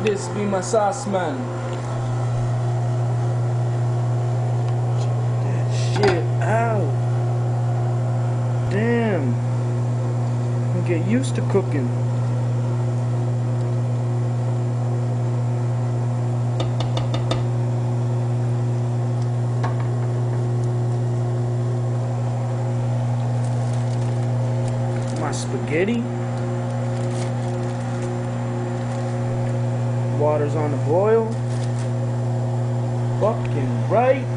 This be my sauce, man. Check that shit out. Damn. I get used to cooking. My spaghetti. Water's on the boil. Fucking right.